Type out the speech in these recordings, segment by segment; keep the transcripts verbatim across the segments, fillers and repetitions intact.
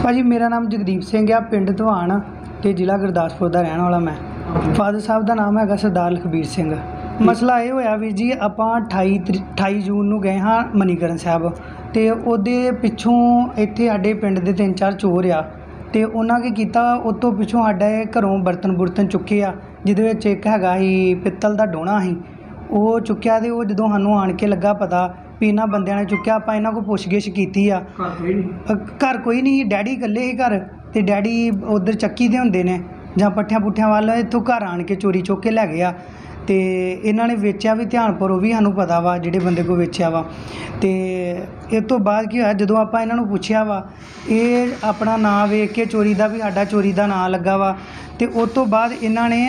भाजी मेरा नाम जगदीप सिंह आ, पिंड धवान ते जिला गुरदासपुर का रहने वाला मैं। फादर साहब का नाम है सरदार लखबीर सिंह। मसला ये होया भी जी, ਆਪਾਂ अठाई अठाई जून ਨੂੰ गए हाँ मनीकरण साहब ਤੇ ਉਹਦੇ ਪਿੱਛੋਂ ਇੱਥੇ ਸਾਡੇ ਪਿੰਡ ਦੇ ਤਿੰਨ ਚਾਰ ਚੋਰ ਆ ਤੇ ਉਹਨਾਂ ਕੀ ਕੀਤਾ, ਉਸ ਤੋਂ ਪਿੱਛੋਂ ਸਾਡੇ ਘਰੋਂ ਬਰਤਨ ਬੁਰਤਨ ਚੁੱਕੇ ਆ, ਜਿਹਦੇ ਵਿੱਚ ਇੱਕ ਹੈਗਾ ਸੀ ਪਿੱਤਲ ਦਾ ਡੋਣਾ ਸੀ, ਉਹ ਚੁੱਕਿਆ। ਤੇ ਉਹ ਜਦੋਂ ਸਾਨੂੰ ਆਣ ਕੇ ਲੱਗਾ ਪਤਾ ਵੀ ਇਹਨਾਂ ਬੰਦਿਆਂ ਨੇ ਚੁੱਕਿਆ, ਆਪਾਂ ਇਹਨਾਂ ਕੋਲ ਪੁੱਛਗਿੱਛ ਕੀਤੀ ਆ। ਘਰ ਕੋਈ ਨਹੀਂ, ਡੈਡੀ ਇਕੱਲੇ ਹੀ ਘਰ, ਤੇ ਡੈਡੀ ਉਧਰ ਚੱਕੀ ਦੇ ਹੁੰਦੇ ਨੇ ਜਾਂ ਪੱਠਿਆਂ ਪੁੱਠਿਆਂ ਵੱਲ, ਇੱਥੋਂ ਘਰ ਆਣ ਕੇ ਚੋਰੀ ਚੁੱਕ ਕੇ ਲੈ ਗਏ ਆ। ਤੇ ਇਹਨਾਂ ਨੇ ਵੇਚਿਆ ਵੀ ਧਿਆਨਪੁਰ, ਉਹ ਵੀ ਸਾਨੂੰ ਪਤਾ ਵਾ ਜਿਹੜੇ ਬੰਦੇ ਕੋਲ ਵੇਚਿਆ ਵਾ। ਤੇ ਇਸ ਤੋਂ ਬਾਅਦ ਕੀ ਹੋਇਆ, ਜਦੋਂ ਆਪਾਂ ਇਹਨਾਂ ਨੂੰ ਪੁੱਛਿਆ ਵਾ, ਇਹ ਆਪਣਾ ਨਾਂ ਵੇਖ ਕੇ ਚੋਰੀ ਦਾ ਵੀ ਸਾਡਾ ਚੋਰੀ ਦਾ ਨਾਂ ਲੱਗਾ ਵਾ। ਤੇ ਉਸ ਤੋਂ ਬਾਅਦ ਇਹਨਾਂ ਨੇ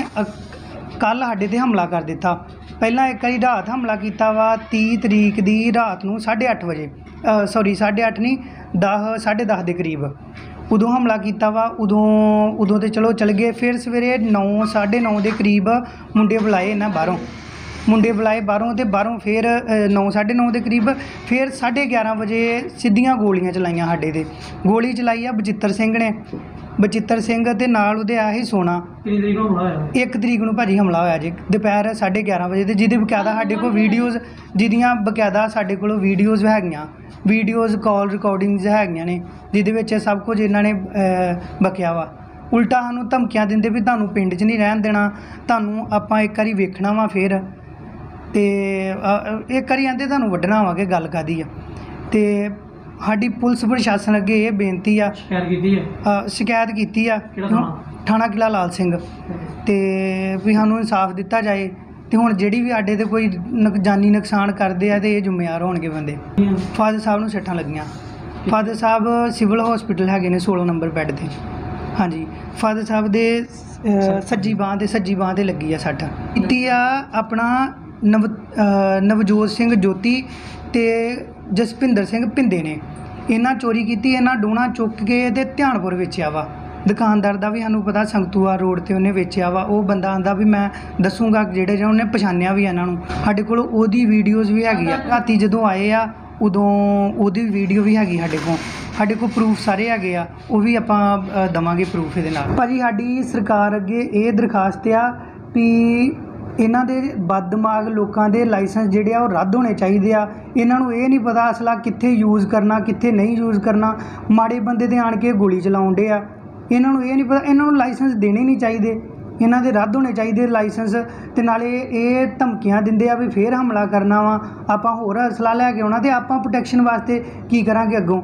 ਕੱਲ੍ਹ ਸਾਡੇ 'ਤੇ ਹਮਲਾ ਕਰ ਦਿੱਤਾ। ਪਹਿਲਾਂ ਇੱਕ ਵਾਰੀ ਰਾਤ ਹਮਲਾ ਕੀਤਾ ਵਾ, ਤੀਹ ਤਰੀਕ ਦੀ ਰਾਤ ਨੂੰ ਸਾਢੇ ਅੱਠ ਵਜੇ, ਸੌਰੀ ਸਾਢੇ ਅੱਠ ਨਹੀਂ, ਦਸ ਸਾਢੇ ਦਸ ਦੇ ਕਰੀਬ ਉਦੋਂ ਹਮਲਾ ਕੀਤਾ ਵਾ। ਉਦੋਂ ਉਦੋਂ ਤਾਂ ਚਲੋ ਚਲ ਗਏ। ਫਿਰ ਸਵੇਰੇ ਨੌ ਸਾਢੇ ਨੌ ਦੇ ਕਰੀਬ ਮੁੰਡੇ ਬੁਲਾਏ ਇਹਨਾਂ ਬਾਹਰੋਂ, ਮੁੰਡੇ ਬੁਲਾਏ ਬਾਹਰੋਂ, ਅਤੇ ਬਾਹਰੋਂ ਫਿਰ ਨੌ ਸਾਢੇ ਨੌ ਦੇ ਕਰੀਬ ਫਿਰ ਸਾਢੇ ਗਿਆਰਾਂ ਵਜੇ ਸਿੱਧੀਆਂ ਗੋਲੀਆਂ ਚਲਾਈਆਂ ਸਾਡੇ 'ਤੇ। ਗੋਲੀ ਚਲਾਈ ਆ ਬਚਿੱਤਰ ਸਿੰਘ ਨੇ, ਬਚਿੱਤਰ ਸਿੰਘ ਅਤੇ ਨਾਲ ਉਹਦੇ ਆਇਆ ਸੀ ਸੋਨਾ। ਕਿੰਨੀ ਤਰੀਕ ਨੂੰ ਹਮਲਾ ਹੋਇਆ? ਇੱਕ ਤਰੀਕ ਨੂੰ ਭਾਜੀ ਹਮਲਾ ਹੋਇਆ ਜੀ, ਦੁਪਹਿਰ ਸਾਢੇ ਗਿਆਰਾਂ ਵਜੇ। ਅਤੇ ਜਿਹਦੀ ਬਕਾਇਦਾ ਸਾਡੇ ਕੋਲ ਵੀਡੀਓਜ਼, ਜਿਹਦੀਆਂ ਬਕਾਇਦਾ ਸਾਡੇ ਕੋਲ ਵੀਡੀਓਜ਼ ਹੈਗੀਆਂ, ਵੀਡੀਓਜ਼ ਕਾਲ ਰਿਕਾਰਡਿੰਗਜ਼ ਹੈਗੀਆਂ ਨੇ, ਜਿਹਦੇ ਵਿੱਚ ਸਭ ਕੁਝ ਇਹਨਾਂ ਨੇ ਬਕਿਆ ਵਾ। ਉਲਟਾ ਸਾਨੂੰ ਧਮਕੀਆਂ ਦਿੰਦੇ ਵੀ ਤੁਹਾਨੂੰ ਪਿੰਡ 'ਚ ਨਹੀਂ ਰਹਿਣ ਦੇਣਾ, ਤੁਹਾਨੂੰ ਆਪਾਂ ਇੱਕ ਵਾਰੀ ਵੇਖਣਾ ਵਾ, ਫਿਰ ਅਤੇ ਇੱਕ ਵਾਰੀ ਆਂਦੇ ਤੁਹਾਨੂੰ ਵੱਢਣਾ ਵਾ, ਕਿ ਗੱਲ ਕਾਹਦੀ ਆ। ਅਤੇ ਸਾਡੀ ਪੁਲਿਸ ਪ੍ਰਸ਼ਾਸਨ ਅੱਗੇ ਇਹ ਬੇਨਤੀ ਆ, ਸ਼ਿਕਾਇਤ ਕੀਤੀ ਹੈ ਸ਼ਿਕਾਇਤ ਕੀਤੀ ਆ ਥਾਣਾ ਕਿਲ੍ਹਾ ਲਾਲ ਸਿੰਘ, ਅਤੇ ਵੀ ਸਾਨੂੰ ਇਨਸਾਫ ਦਿੱਤਾ ਜਾਏ। ਅਤੇ ਹੁਣ ਜਿਹੜੀ ਵੀ ਸਾਡੇ 'ਤੇ ਕੋਈ ਨੁਕ ਜਾਨੀ ਨੁਕਸਾਨ ਕਰਦੇ ਆ, ਅਤੇ ਇਹ ਜ਼ਿੰਮੇਵਾਰ ਹੋਣਗੇ ਬੰਦੇ। ਫਾਦਰ ਸਾਹਿਬ ਨੂੰ ਸੱਟਾਂ ਲੱਗੀਆਂ। ਫਾਦਰ ਸਾਹਿਬ ਸਿਵਲ ਹੌਸਪੀਟਲ ਹੈਗੇ ਨੇ ਸੋਲਾਂ ਨੰਬਰ ਬੈੱਡ 'ਤੇ। ਹਾਂਜੀ, ਫਾਦਰ ਸਾਹਿਬ ਦੇ ਸੱਜੀ ਬਾਂਹ 'ਤੇ ਸੱਜੀ ਬਾਂਹ 'ਤੇ ਲੱਗੀ ਆ ਸੱਟ। ਕੀਤੀ ਆ ਆਪਣਾ ਨਵ ਨਵਜੋਤ ਸਿੰਘ ਜੋਤੀ ਅਤੇ ਜਸਪਿੰਦਰ ਸਿੰਘ ਭਿੰਦੇ ਨੇ। ਇਹਨਾਂ ਚੋਰੀ ਕੀਤੀ, ਇਹਨਾਂ ਡੋਣਾ ਚੁੱਕ ਕੇ ਅਤੇ ਧਿਆਨਪੁਰ ਵੇਚਿਆ ਵਾ। ਦੁਕਾਨਦਾਰ ਦਾ ਵੀ ਸਾਨੂੰ ਪਤਾ, ਸੰਗਤੂਆ ਰੋਡ 'ਤੇ ਉਹਨੇ ਵੇਚਿਆ ਵਾ। ਉਹ ਬੰਦਾ ਆਂਦਾ ਵੀ ਮੈਂ ਦੱਸੂਗਾ, ਜਿਹੜੇ ਜਿਹਨਾਂ ਉਹਨੇ ਪਛਾਣਿਆ ਵੀ ਇਹਨਾਂ ਨੂੰ। ਸਾਡੇ ਕੋਲ ਉਹਦੀ ਵੀਡੀਓਜ਼ ਵੀ ਹੈਗੀ ਆ। ਰਾਤੀ ਜਦੋਂ ਆਏ ਆ ਉਦੋਂ ਉਹਦੀ ਵੀਡੀਓ ਵੀ ਹੈਗੀ ਸਾਡੇ ਕੋਲ। ਸਾਡੇ ਕੋਲ ਪ੍ਰੂਫ ਸਾਰੇ ਹੈਗੇ ਆ, ਉਹ ਵੀ ਆਪਾਂ ਦੇਵਾਂਗੇ ਪ੍ਰੂਫ ਇਹਦੇ ਨਾਲ। ਭਾਜੀ ਸਾਡੀ ਸਰਕਾਰ ਅੱਗੇ ਇਹ ਦਰਖਾਸਤ ਆ ਵੀ ਇਹਨਾਂ ਦੇ ਬਦਦਿਮਾਗ ਲੋਕਾਂ ਦੇ ਲਾਇਸੈਂਸ ਜਿਹੜੇ ਆ ਉਹ ਰੱਦ ਹੋਣੇ ਚਾਹੀਦੇ ਆ। ਇਹਨਾਂ ਨੂੰ ਇਹ ਨਹੀਂ ਪਤਾ ਅਸਲਾ ਕਿੱਥੇ ਯੂਜ਼ ਕਰਨਾ, ਕਿੱਥੇ ਨਹੀਂ ਯੂਜ਼ ਕਰਨਾ। ਮਾੜੇ ਬੰਦੇ 'ਤੇ ਆਣ ਕੇ ਗੋਲੀ ਚਲਾਉਣ ਡੇ ਆ, ਇਹਨਾਂ ਨੂੰ ਇਹ ਨਹੀਂ ਪਤਾ। ਇਹਨਾਂ ਨੂੰ ਲਾਇਸੈਂਸ ਦੇਣੇ ਨਹੀਂ ਚਾਹੀਦੇ, ਇਹਨਾਂ ਦੇ ਰੱਦ ਹੋਣੇ ਚਾਹੀਦੇ ਲਾਇਸੈਂਸ। ਅਤੇ ਨਾਲੇ ਇਹ ਧਮਕੀਆਂ ਦਿੰਦੇ ਆ ਵੀ ਫਿਰ ਹਮਲਾ ਕਰਨਾ ਵਾ, ਆਪਾਂ ਹੋਰ ਅਸਲਾ ਲੈ ਕੇ ਆਉਣਾ, ਅਤੇ ਆਪਾਂ ਪ੍ਰੋਟੈਕਸ਼ਨ ਵਾਸਤੇ ਕੀ ਕਰਾਂਗੇ ਅੱਗੋਂ?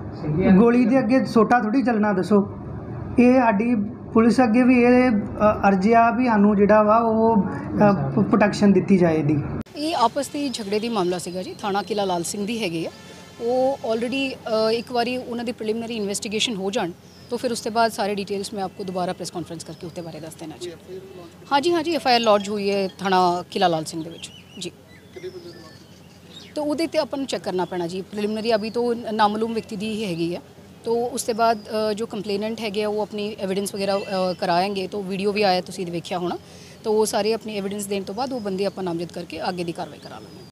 ਗੋਲੀ ਦੇ ਅੱਗੇ ਸੋਟਾ ਥੋੜ੍ਹੀ ਚੱਲਣਾ, ਦੱਸੋ। ਇਹ ਸਾਡੀ ਪੁਲਿਸ ਅੱਗੇ ਵੀ ਇਹ ਅਰਜ਼ੀ ਆ ਵੀ ਸਾਨੂੰ ਜਿਹੜਾ ਵਾ ਉਹ ਪ੍ਰੋਟੈਕਸ਼ਨ ਦਿੱਤੀ ਜਾਏ ਇਹਦੀ। ਇਹ ਆਪਸ ਦੇ ਝਗੜੇ ਦੀ ਮਾਮਲਾ ਸੀਗਾ ਜੀ, ਥਾਣਾ ਕਿਲ੍ਹਾ ਲਾਲ ਸਿੰਘ ਦੀ ਹੈਗੇ ਆ। ਉਹ ਆਲਰੇਡੀ ਇੱਕ ਵਾਰੀ ਉਹਨਾਂ ਦੀ ਪ੍ਰੀਲਿਮਿਨਰੀ ਇਨਵੈਸਟੀਗੇਸ਼ਨ ਹੋ ਜਾਣ तो फिर उसके बाद सारे डिटेल्स मैं आपको दोबारा प्रेस कॉन्फ्रेंस करके उसके बारे दस देना चाहिए। हाँ जी, हाँ जी, एफ आई आर लॉन्च हुई है थाना किला लाल सिंह दे विच जी। तो वो अपन चैक करना पैना जी। प्रिलिमिनरी अभी तो नामालूम व्यक्ति दी ही हैगी है, तो उसके बाद जो कंप्लेनेंट है वो अपनी एविडेंस वगैरह कराएंगे। तो वीडियो भी आया, तुसीं वेख्या होना, तो वो सारे अपनी एविडेंस देने तो बाद वो बंदे अपन नामजद करके आगे की कार्रवाई करा लेंगे।